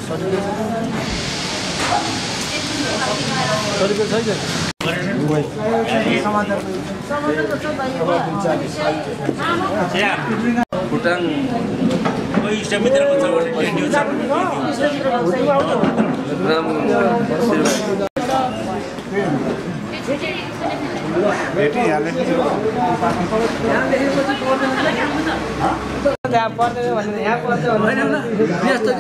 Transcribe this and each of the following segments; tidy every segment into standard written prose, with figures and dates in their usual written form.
भुटान इष्टमित्रको छ भने न्युज भेटिहाले त्यहाँ पर्दैन भने यहाँ पर्छ होइन व्यस्त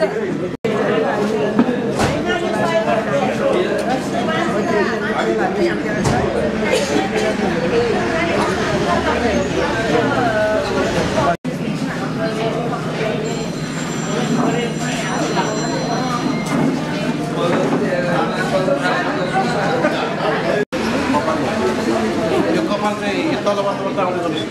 यो कपाल चाहिँ यो तलबाट आउँछ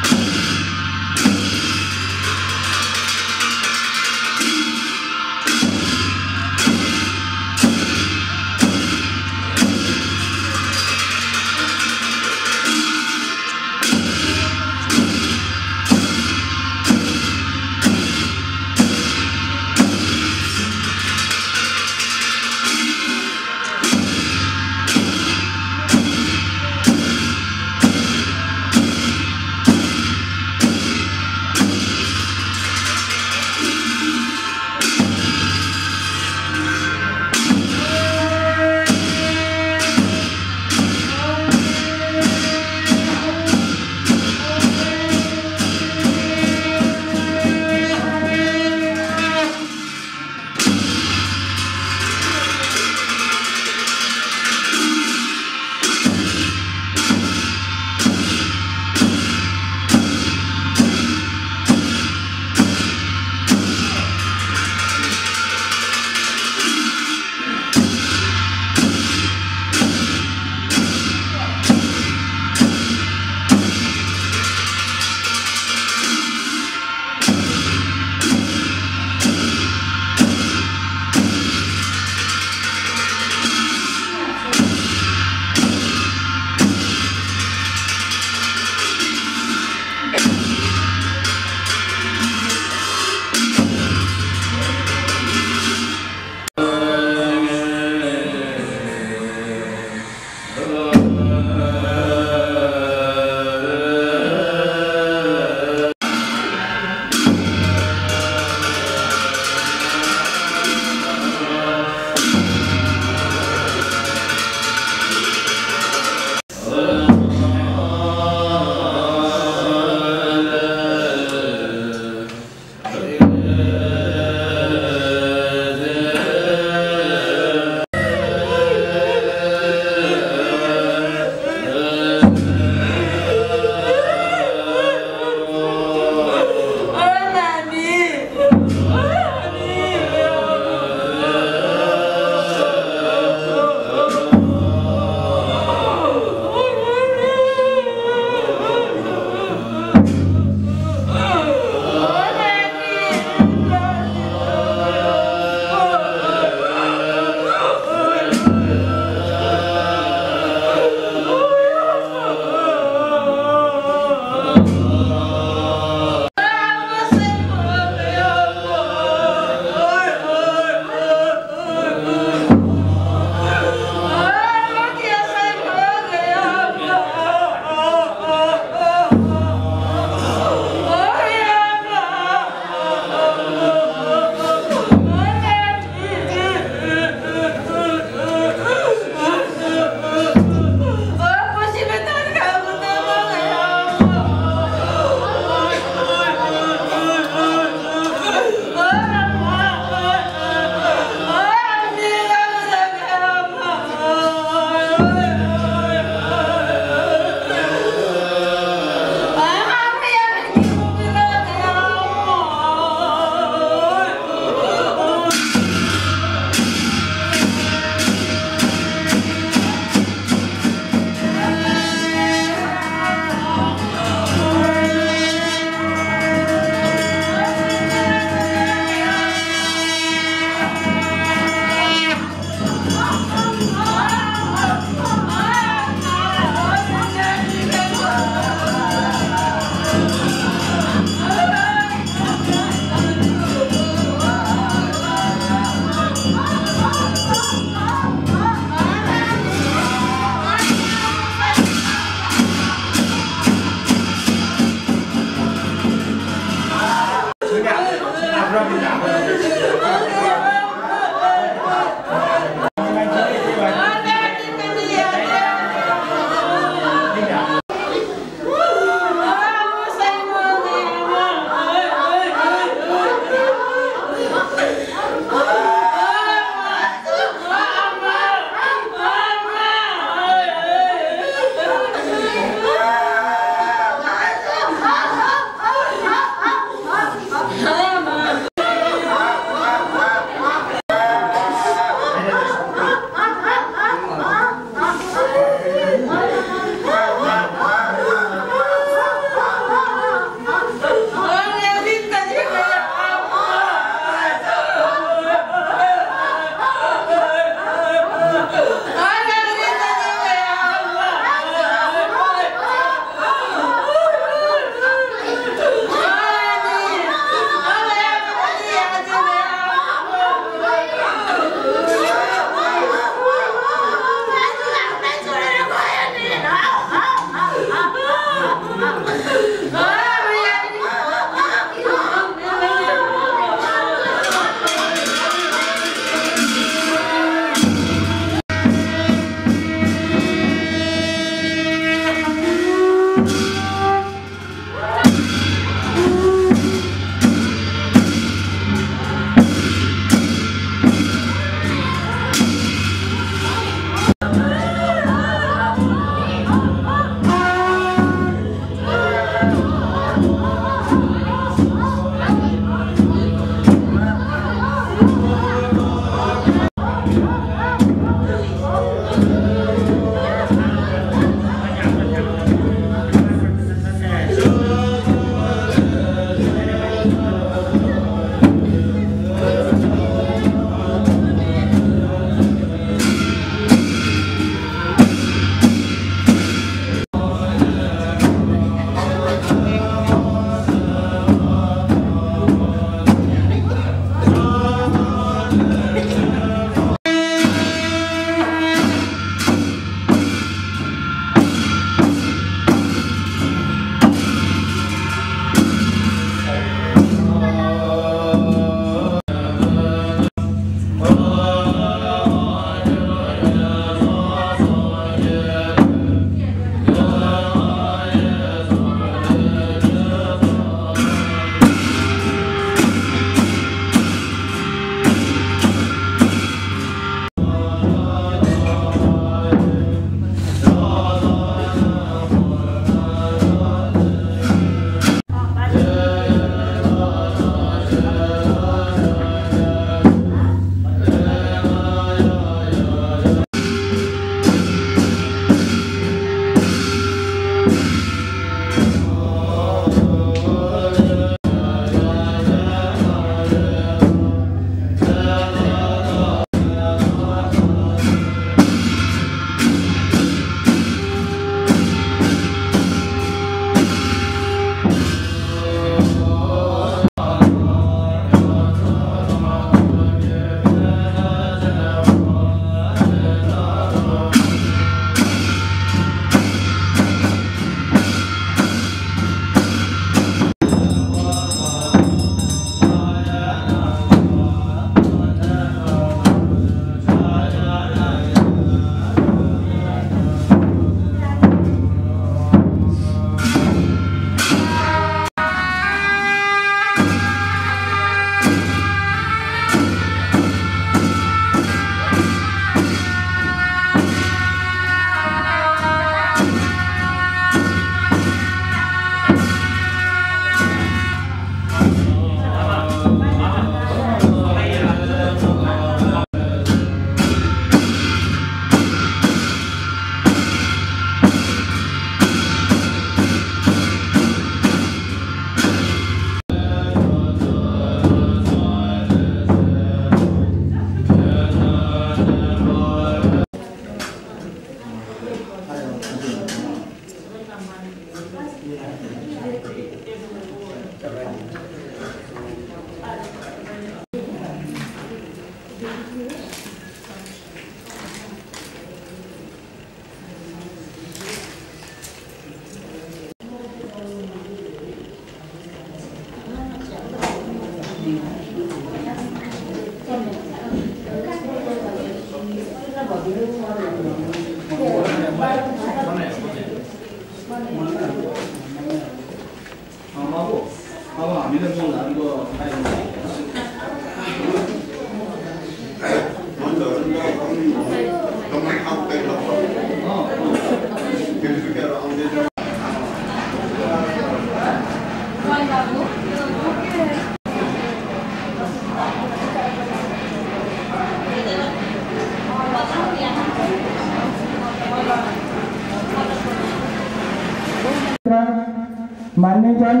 मान्यजन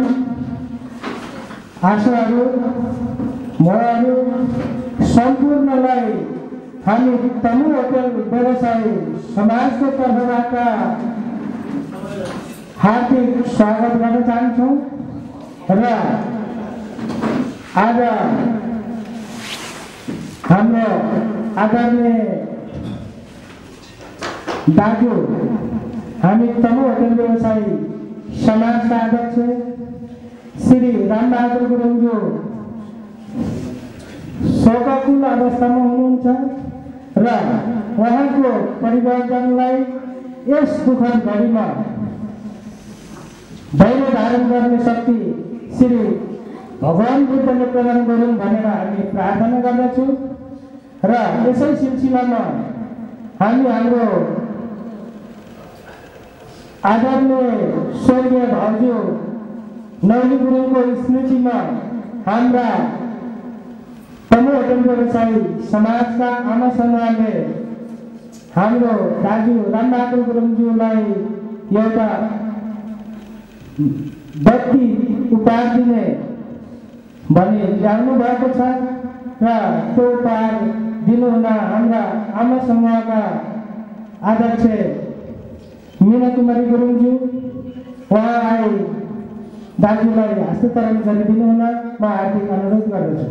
आशाहरू महरू सम्पूर्णलाई हामी तनु होटल व्यवसायी समाजको तर्फबाट हार्दिक स्वागत गर्न चाहन्छौँ र आज हाम्रो आदरणीय दाजु हामी तनु होटल व्यवसायी समाजका अध्यक्ष श्री रामबहादुर गुरुङज्यू शोकाकुल अवस्थामा हुनुहुन्छ र उहाँको परिवारजनलाई यस दुःखद घडीमा धैर्य धारण गर्ने शक्ति श्री भगवान बुद्धले प्रदान गरून् भनेर हामी प्रार्थना गर्दछौँ र यसै सिलसिलामा हामी हाम्रो आदरणीय स्वर्गीय भाउजू नौली गुरुङको स्मृतिमा हाम्रा तमु होटल व्यवसायी समाजका आमा समूहले हाम्रो दाजु रामबहादुर गुरुङज्यूलाई एउटा बत्ती उपहार दिने भनी ल्याउनु भएको छ र त्यो उपहार दिनुहुन हाम्रा आमा समूहका अध्यक्ष मीना कुमारी गुरुङज्यू उहाँलाई दाजुलाई हस्तान्तरण गरिदिनु हुन म हार्दिक अनुरोध गर्दछु।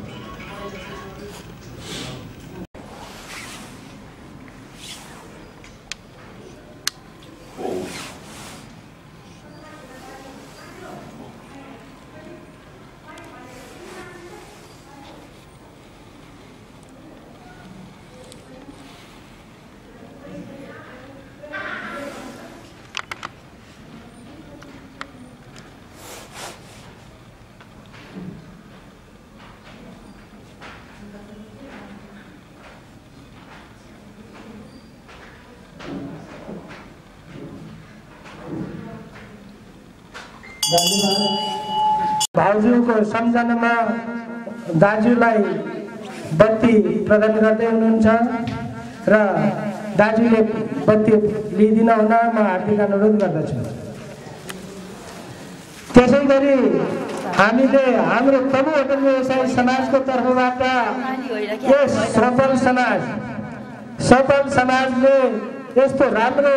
भाउजूको सम्झनामा दाजुलाई बत्ती प्रदान गर्दै हुनुहुन्छ र दाजुले बत्ती लिइदिन हुन म हार्दिक अनुरोध गर्दछु। त्यसै गरी हामीले हाम्रो तमु होटल व्यवसायी समाजको तर्फबाट यस सफल समाजले यस्तो राम्रो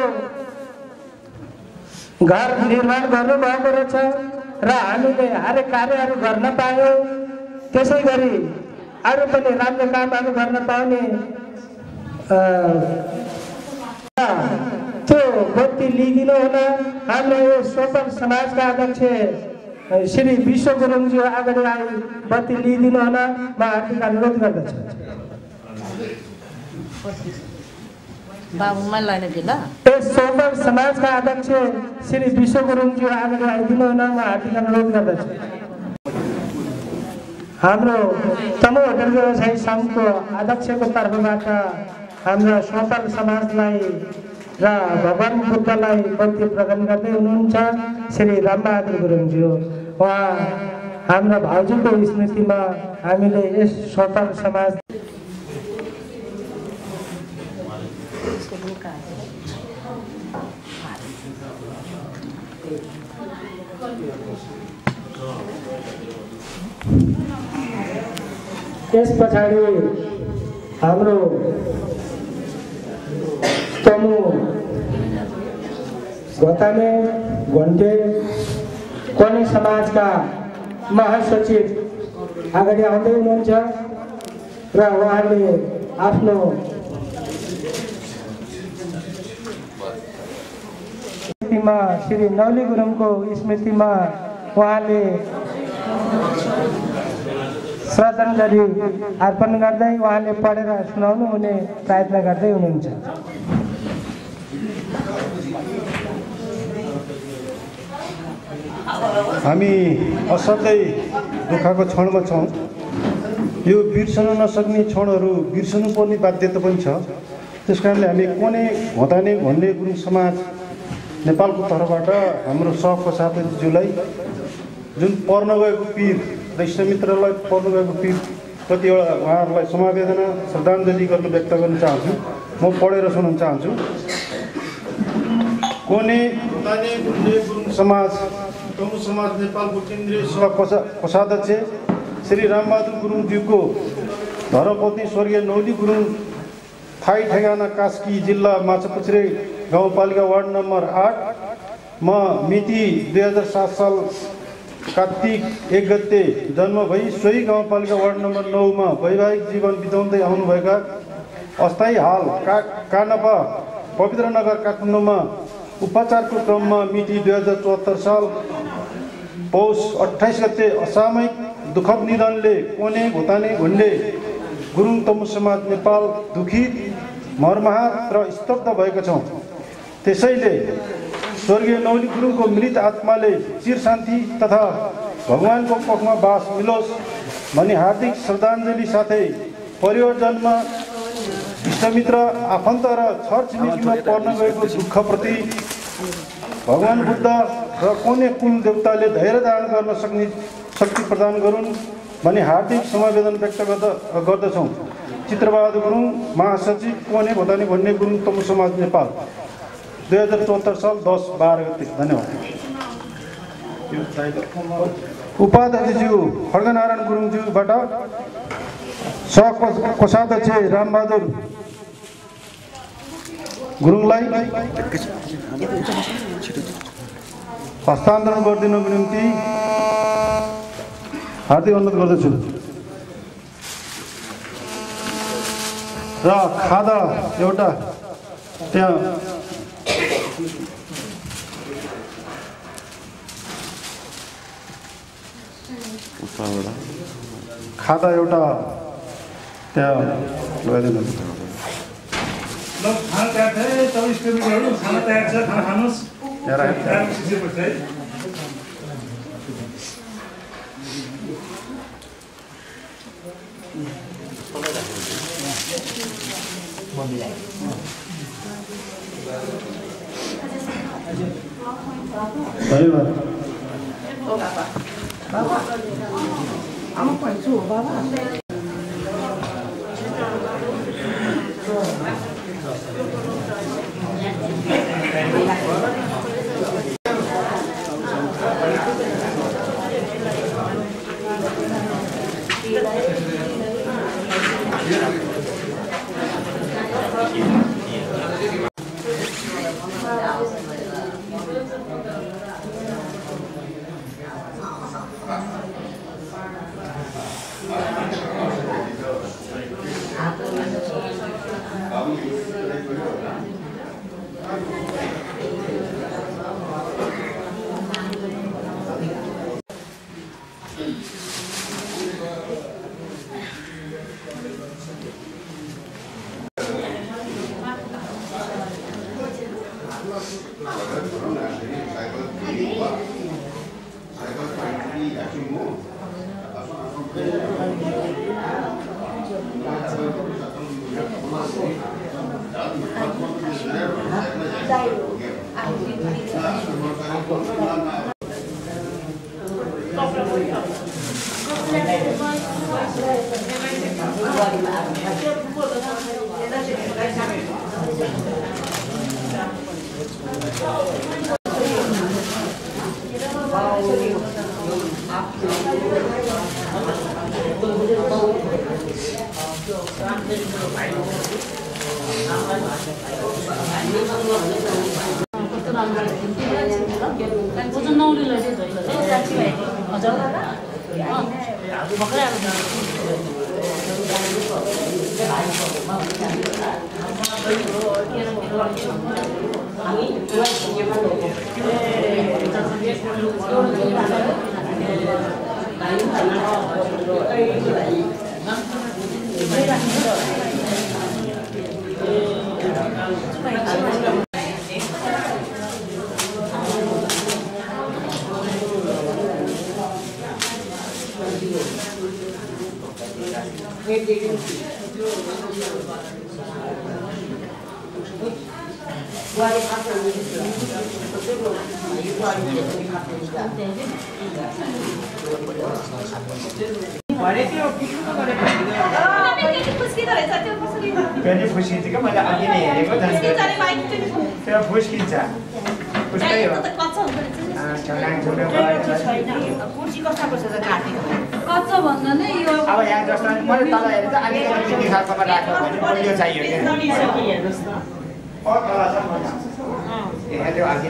घर निर्माण गर्नुभएको रहेछ र हामीले हरेक कार्यहरू गर्न पायौँ। त्यसै गरी अरू पनि राम्रो कामहरू गर्न पाउने त्यो बत्ती लिइदिनु हुन हाम्रो यो सफल समाजका अध्यक्ष श्री विश्व गुरुङज्यू अगाडि आई बत्ती लिइदिनु हुन म हार्दिक अनुरोध गर्दछु। यस सफल समाजका अध्यक्ष श्री विश्व गुरुङज्यू अगाडि आइदिनु हुन म हार्दिक अनुरोध गर्दछु। हाम्रो तमु होटल व्यवसायी सङ्घको अध्यक्षको तर्फबाट हाम्रो सफल समाजलाई र भगवान बुद्धलाई बत्ती प्रदान गर्दै हुनुहुन्छ श्री रामबहादुर गुरुङज्यू। उहाँ हाम्रो भाउजूको स्मृतिमा हामीले यस सफल समाज यस पछाडि हाम्रो तमु घोताने घन्टे कोनी समाजका महासचिव अगाडि आउँदै हुनुहुन्छ र उहाँले आफ्नो स्मृतिमा श्री नौली गुरुङको स्मृतिमा उहाँले श्रद्धाञ्जली अर्पण गर्दै उहाँले पढेर सुनाउनु हुने प्रयत्न गर्दै हुनुहुन्छ। हामी असाध्यै दुःखको क्षणमा छौँ। यो बिर्सन नसक्ने क्षणहरू बिर्सनु पर्ने बाध्यता पनि छ। त्यसकारणले हामी कोने घोताने भन्ने गुरुङ समाज नेपालको तर्फबाट हाम्रो सहप्रसादज्यूलाई जुन पर्न गएको पीर र इष्टमित्रलाई पर्न गएको पीर कतिवटा उहाँहरूलाई समवेदना श्रद्धाञ्जली गर्न व्यक्त गर्न चाहन्छु। म पढेर सुनाउन चाहन्छु। कोने घोताने भन्ने गुरुङ समाज तमु समाज नेपालको केन्द्रीय सभा कोषाध्यक्ष श्री रामबहादुर गुरुङज्यूको धर्मपत्नी स्वर्गीय नौली गुरुङ थाई ठेगाना कास्की जिल्ला माछापुच्छ्रे गाउँपालिका वार्ड नम्बर 8 मा मिति 2007 साल कार्तिक 1 गते जन्म भई सोही गाउँपालिका वार्ड नम्बर 9 मा वैवाहिक जीवन बिताउँदै आउनुभएका अस्थायी हाल कानपा पवित्र नगर काठमाडौँमा उपचारको क्रममा मिति 2074 साल पौष 28 गते असामयिक दुःखद निधनले कोने घोताने घुन्डे गुरुङ तमु समाज नेपाल दुखित मर्माहत र स्तब्ध भएका छौँ। त्यसैले स्वर्गीय नौली गुरुङको मृत आत्माले चिर शान्ति तथा भगवानको पखमा बास मिलोस् भनी हार्दिक श्रद्धाञ्जली साथै परिवारजनमा इष्टमित्र आफन्त र छरछिमेकीमा पर्न गएको दुःखप्रति भगवान बुद्ध र कोने कुल देवताले धैर्य धारण गर्न सक्ने शक्ति प्रदान गरून् भनी हार्दिक समवेदना व्यक्त गर्दछौँ। चित्रबहादुर गुरुङ महासचिव कोने घोताने भन्ने गुरुङ तमु समाज नेपाल 2074 साल 10-12 गते। धन्यवाद। उपाध्यक्षज्यू खड्गनारायण गुरुङज्यूबाट सहकोषाध्यक्ष रामबहादुर गुरुङलाई हस्तान्तरण गरिदिनुको निम्ति हार्दिक अनुरोध गर्दछु। र खादा एउटा त्यहाँ खादा एउटा त्यहाँ लगाइदिनु। खाना तयार छ, 24 किलोमिटरहरु खाना तयार छ, खाना खानुस्। धन्यवाद। बाबा आमा पढ्छु हो बाबा। 오전 나오리라 이제 저희가 자취가 맞아. पनि फुस्किन्छ क्या मैले अघि नै हेरेको त्यो फुस्किन्छ उस्तै हो कच्चा भन्दा नै यो अब यहाँ जस्तो मैले तल हेरेँ त अलिकति पिटी खालको राख्यो भने बलियो चाहियो क्या त्यो अघि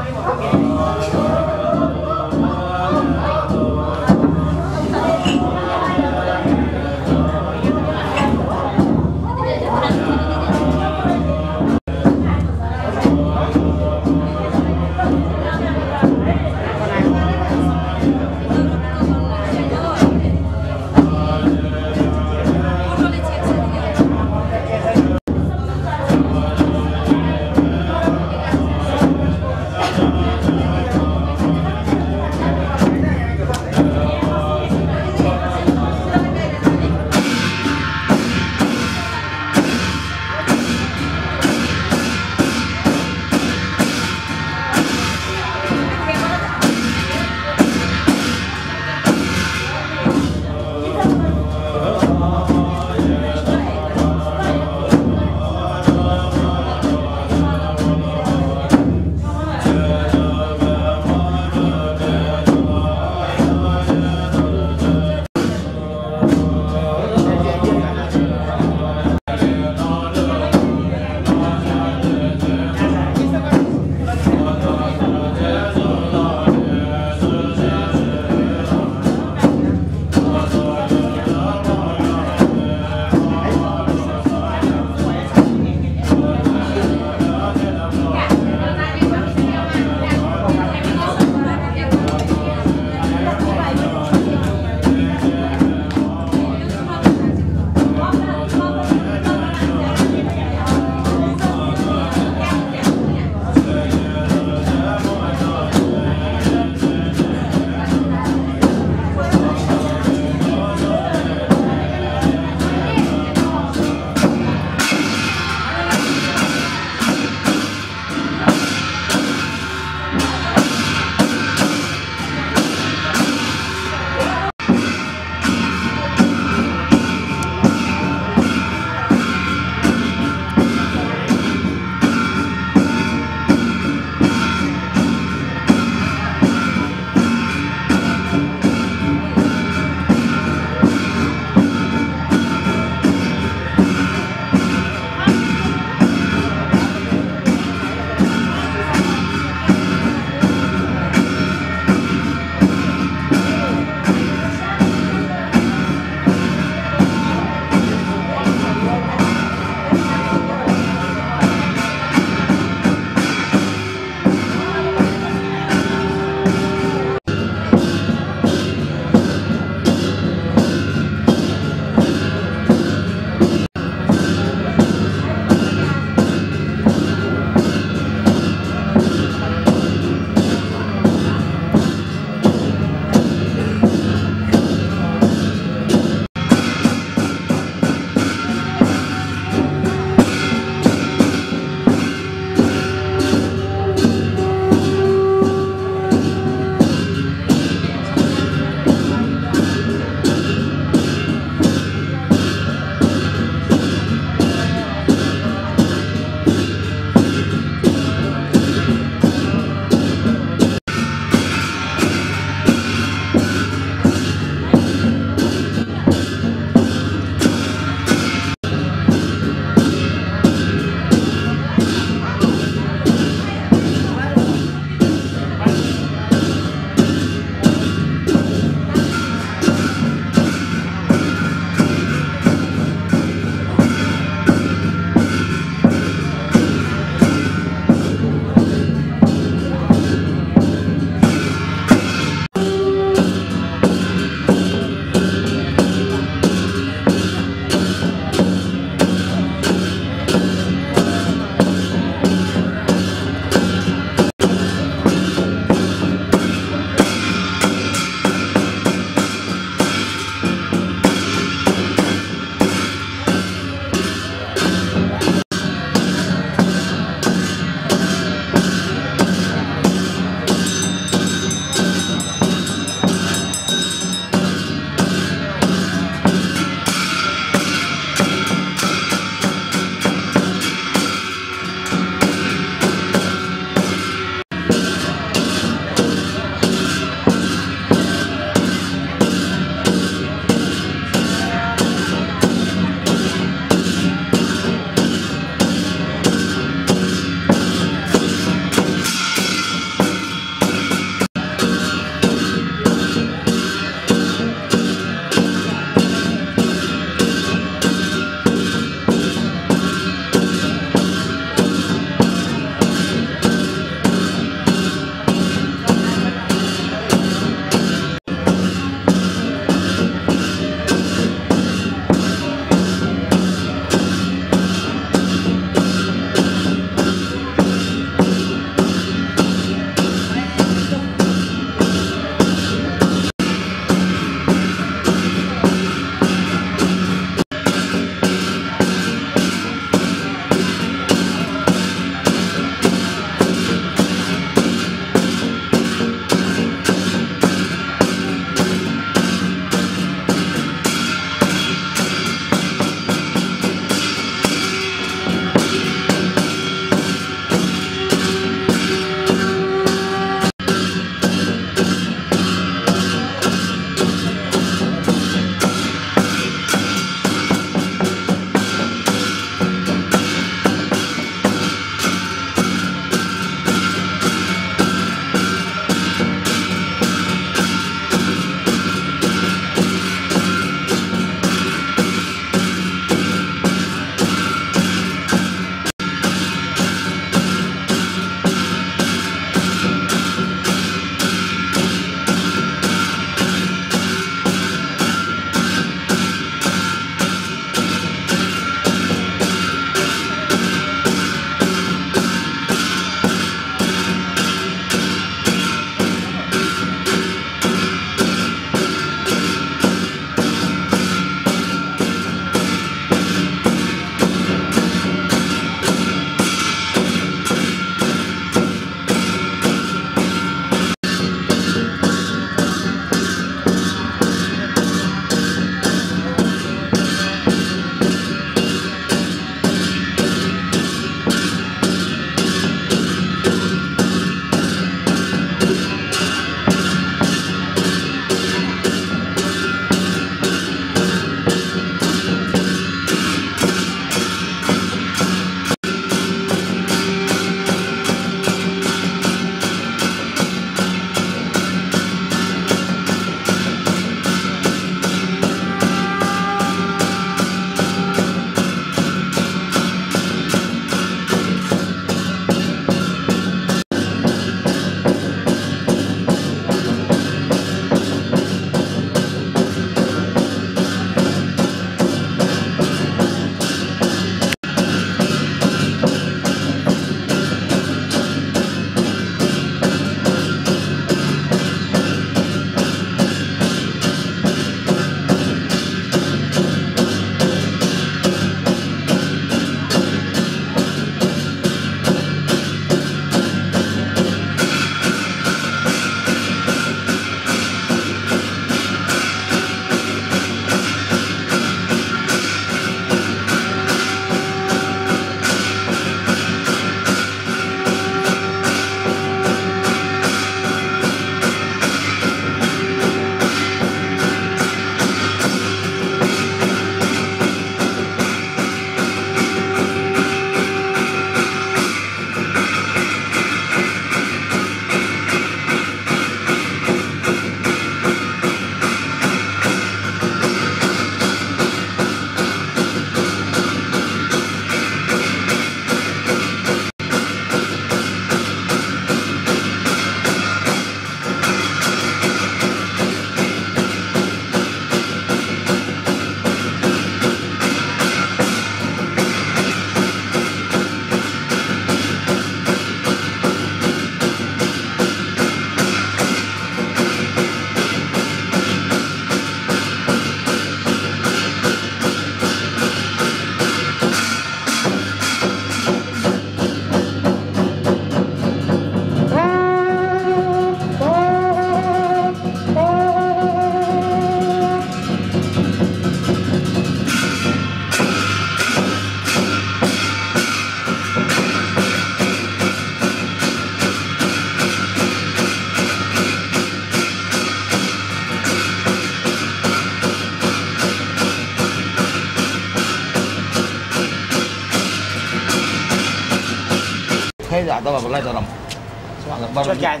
Đó là lấy tao làm. Cho chạy.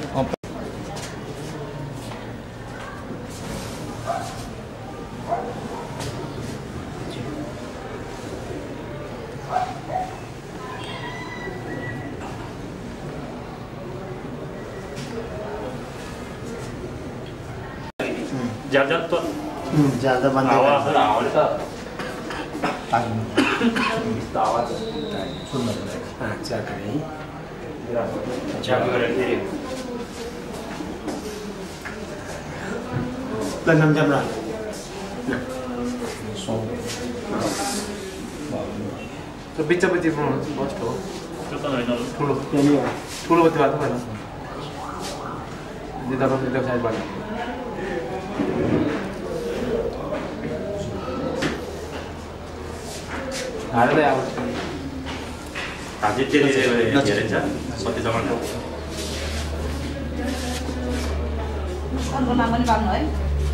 ज्यादा तो ज्यादा बंद आवाज तो आवाज सुन्न अच्छा करें अच्छा करें नाम जमरा 저 밑잡지 보면 멋있어. 조금 더 풀로. 풀로 버티 왔다 봐라. 니다가 니다 잘 봐라. 알아야 하고. 아직 때리는 얘기했자. 어디 잡았나? Con làm bên vòng nữa.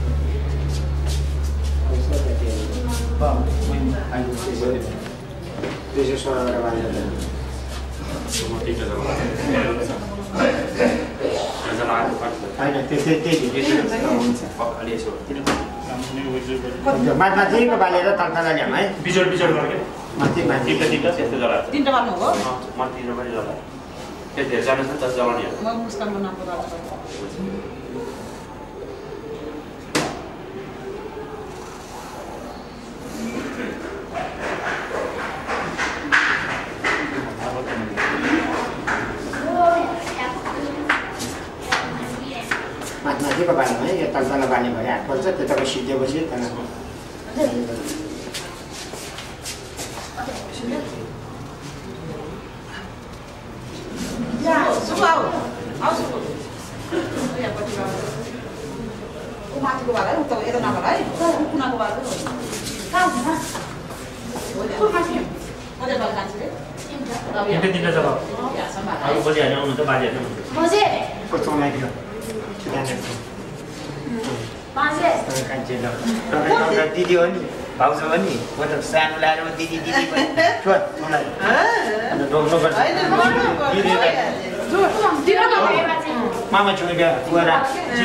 माथिको बालेर तलतल ल्याउँ है बिजोड बिजोड गर्के माथि टिप्का टिप्का त्यस्तो जग्गा छ Tinta vào nữa. माथि पनि जग्गा त्यो धेरै जानु छ नि त जग्गा नि Mà muskan mo nang pura. माथिको बालेमा है यो तलतल बाले भएर हातपर्छ त्यताको सिद्धेपछि त्यहाँको Ya, suau. Au suau. Ya pati ba. O mati ko bala, o to era na bala, o kuna ko bala. Kau na. O mati. O de bala kanse. त्यो तिनवटा जग्गा Ya, sama. अरू पनि हाल्नु आउनु त बाजे हाल्नु मजे कोचौँलाई दियो माजे कान्छे ल तपाईँ दिदी हो नि भाउजू हो नि म त सानो ल्याएर दिदी दिदी पनि छोड मलाई अन्त डोक्टो गर्छ मामा छोरी बिहा बुवा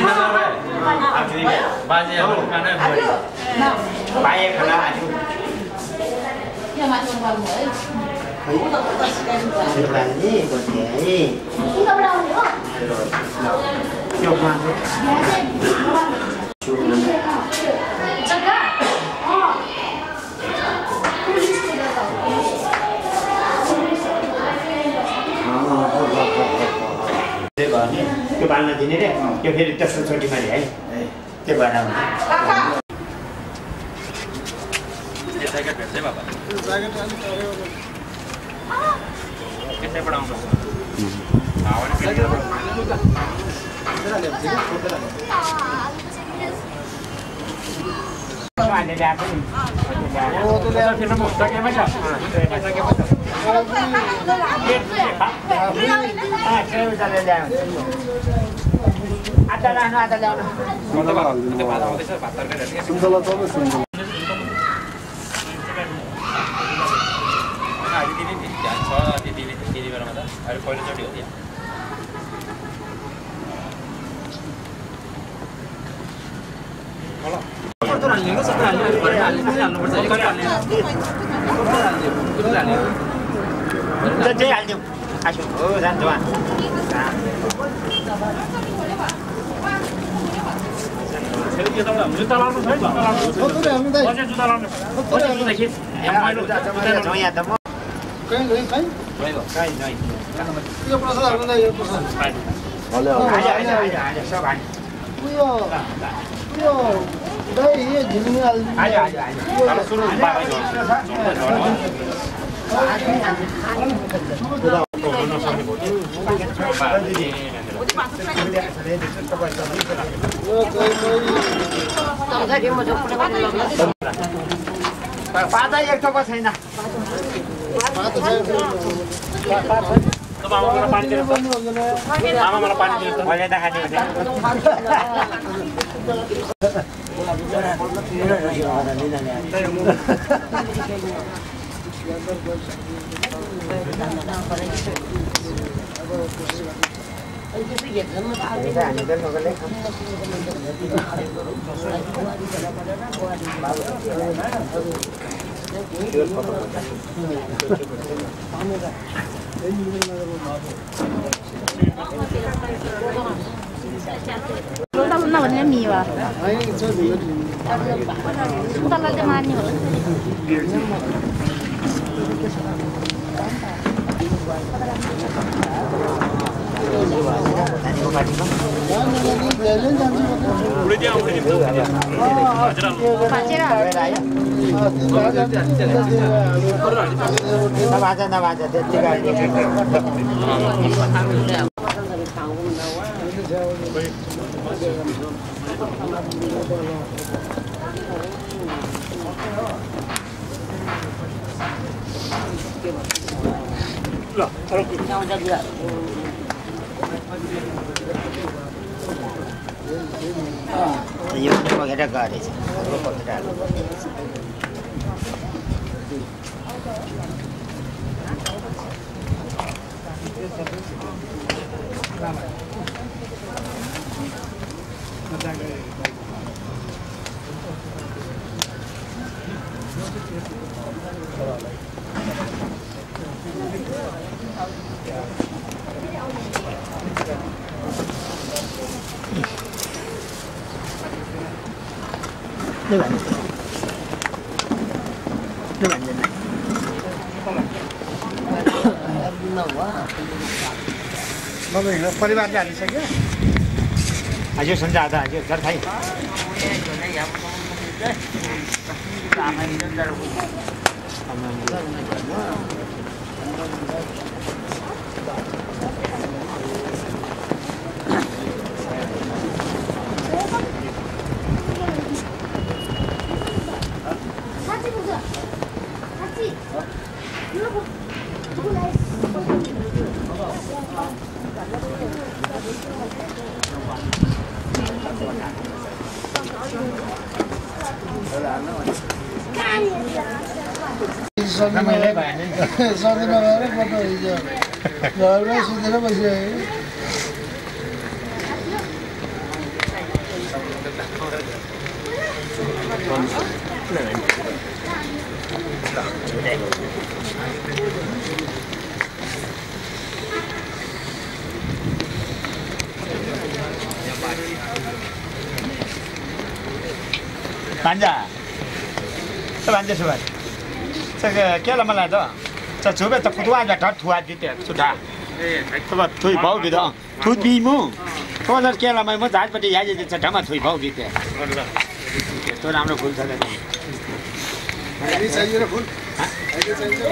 बाजे खाना भाइ खाना आज Ya mati ko bala mo. है नि बस्ने है 이거 브라운이요? यो मान्छे 저가 त्यो भयो नि त्यो बाल्न दिने रे त्यो फेरि तेस्रो चोटि मारे है त्यो भएर ज्याकेट भेट्छ बाबा त्यसैबाट आउँछ हावाले अहिले ल्याएको नि आधा ल्याउनु आधा ल्याउनु दिदी बेलामा त अहिले पहिलोचोटि हो त्यहाँ त्यही हालिदिउँ आसु हो जान्छ उहाँ जुत्ता लाउनु छ जुत्ता लाउनु यहाँ त म सब पाता एक टोपा छैन मलाई पानी दिनु आमा मलाई पानी दिनु मैले त खाने भने 那我那米吧，到了就买你了。 यो पकेर गरेछ परिवार जानिसक्यो हजुर सन्जा आधा हजुर घर खाइ सक्दिनँ घरमै सुतेर बसिरहेको Banja,这banja是吧？这个给了么来着？这周边这不多啊，这土啊，对的，是的。这不推包给的，推比么？我这给了么？我咱不得也就这这么推包给的。多राम्रो फुल छ नि। अहिले चाहियो र फुल? अहिले चाहिन्छ?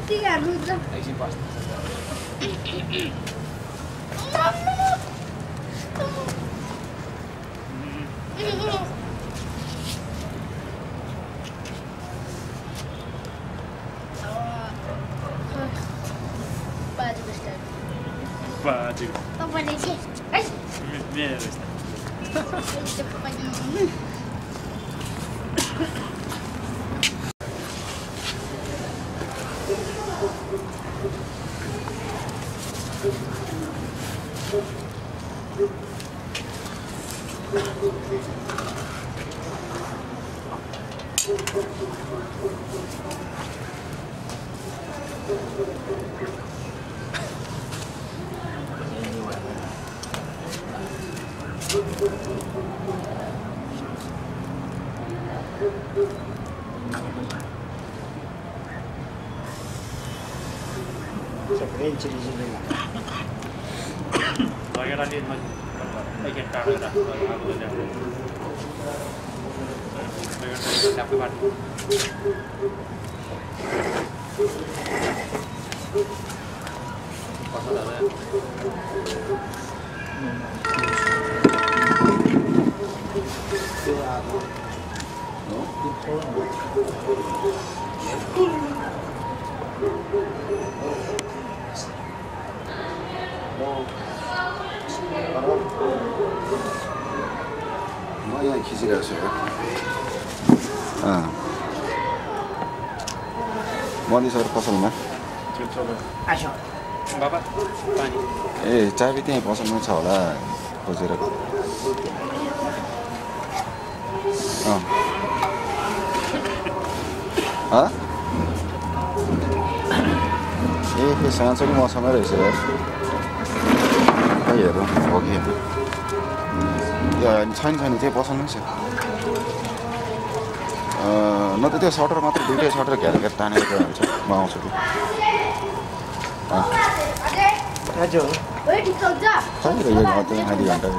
एकछिन बस्नु म यहाँ खिचिरहेको छु मनिषहरू पसलमा ए चाबी त्यहीँ पसलमा छ होला खोजेर ए साँचो नि मसँगै रहेछ यार खै हेरौँ हो कि छैन त्यही पसलमै छ न त त्यो सटर मात्र दुइटै सटर घेर तानेर हुन्छ म आउँछु कि आधी घन्टा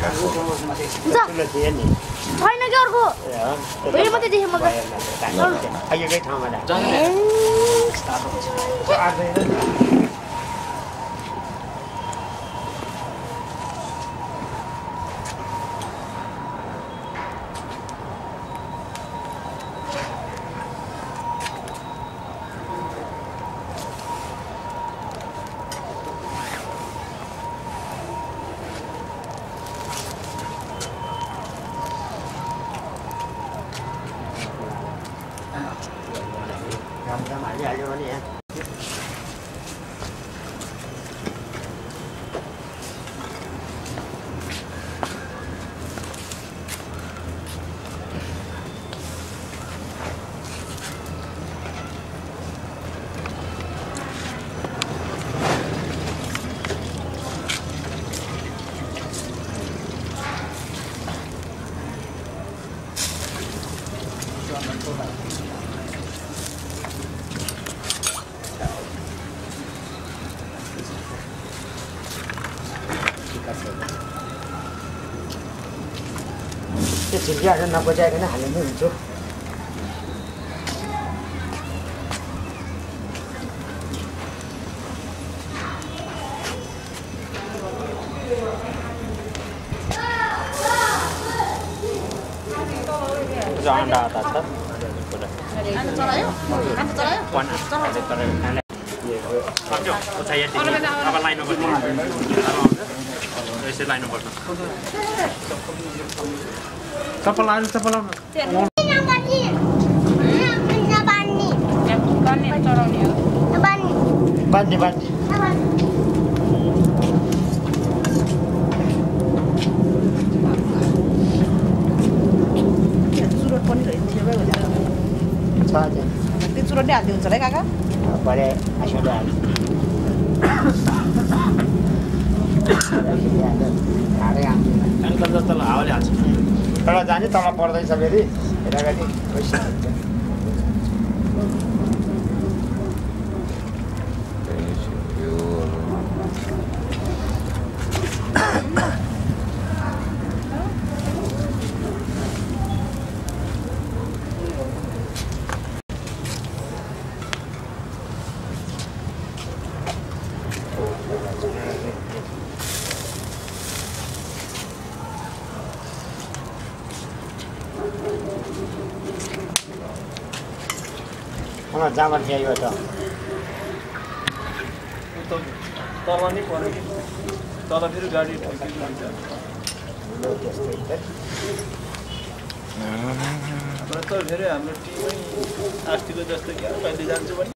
झिल्किहाल्नु नबजाइकन हाल्नु हुन्छ अन्डा आता छ चप्पल आउनु चप्पल आउनु बाँध्ने चुरोट पनि रहेछ त्यो चुरोट नै हाल्दै हुन्छ होला है काका भरे जस्तो हावाले हाल्छ तल जाने तल पर्दैछ फेरि हेरागति आमा जामा थिएयो त तल नै पर्यो कि तल फेरि गाडी त फेरि हाम्रो टिमै अस्तिको जस्तो क्या कहिले जान्छु भने